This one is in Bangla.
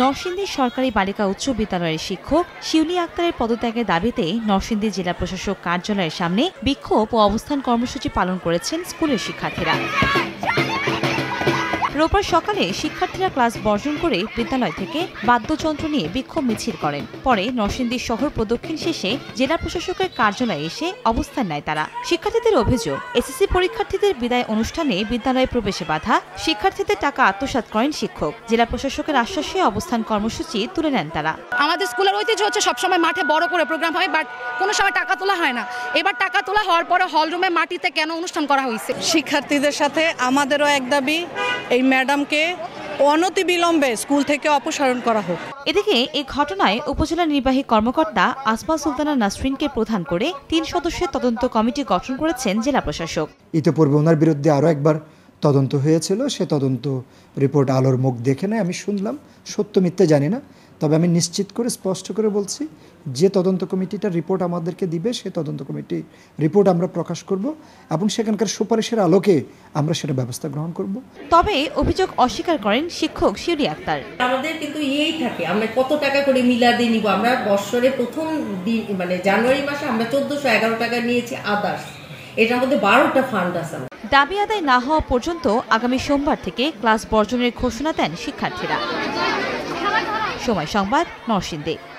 নরসিংদী সরকারি বালিকা উচ্চ বিদ্যালয়ের শিক্ষক শিউলি আক্তারের পদত্যাগের দাবিতে নরসিংদী জেলা প্রশাসক কার্যালয়ের সামনে বিক্ষোভ ও অবস্থান কর্মসূচি পালন করেছেন স্কুলের শিক্ষার্থীরা। রোববার সকালে শিক্ষার্থীরা ক্লাস বর্জন করে বিদ্যালয় থেকে বাদ্যযন্ত্র নিয়ে বিক্ষোভ মিছিল করেন। পরে নরসিংদী শহর প্রদক্ষিণ শেষে জেলা প্রশাসকের কার্যালয়ে এসে অবস্থান নেয় তারা। শিক্ষার্থীদের অভিযোগ, এসএসসি পরীক্ষার্থীদের বিদায় অনুষ্ঠানে বিদ্যালয়ে প্রবেশে বাধা, শিক্ষার্থীদের টাকা আত্মসাৎ করেন শিক্ষক। জেলা প্রশাসকের আশ্বাসে অবস্থান কর্মসূচি তুলে নেন তারা। আমাদের স্কুলের ঐতিহ্য হচ্ছে সবসময় মাঠে বড় করে প্রোগ্রাম হয়, বাট কোনো সময় টাকা তোলা হয় না। এবার টাকা তোলা হওয়ার পরে হল রুমে মাটিতে কেন অনুষ্ঠান করা হয়েছে? শিক্ষার্থীদের সাথে আমাদেরও এক দাবি, এই ম্যাডামকে অনতিবিলম্বে স্কুল থেকে অপসারণ করা হোক। এদিকে এই ঘটনায় উপজেলা নির্বাহী কর্মকর্তা আসমা সুলতানা নাসরিনকে প্রধান করে 3 সদস্যের তদন্ত কমিটি গঠন করেছেন জেলা প্রশাসক। ইতিপূর্বে ওনার বিরুদ্ধে আরও একবার তদন্ত হয়েছিল, সে তদন্ত রিপোর্ট আলোর মুখ দেখে নেয়। আমি শুনলাম, সত্য মিথ্যে জানি না, তবে আমি নিশ্চিত করে স্পষ্ট করে বলছি, যে তদন্ত কমিটিটার রিপোর্ট আমাদেরকে দিবে সে তদন্ত কমিটি রিপোর্ট আমরা প্রকাশ করব এবং সেখানকার সুপারিশের আলোকে আমরা সেটা ব্যবস্থা গ্রহণ করব। তবে অভিযোগ অস্বীকার করেন শিক্ষক শিউলি আক্তার। আমাদের কিন্তু থাকে, আমরা কত টাকা করে মিলাদে নিব। আমরা বছরে প্রথম দিন মানে জানুয়ারি মাসে আমরা 1411 টাকা নিয়েছি আদার্স, এটার মধ্যে 12টা ফান্ড আছে। দাবি আদায় না হওয়া পর্যন্ত আগামী সোমবার থেকে ক্লাস বর্জনের ঘোষণা দেন শিক্ষার্থীরা। সময় সংবাদ, নরসিংদী।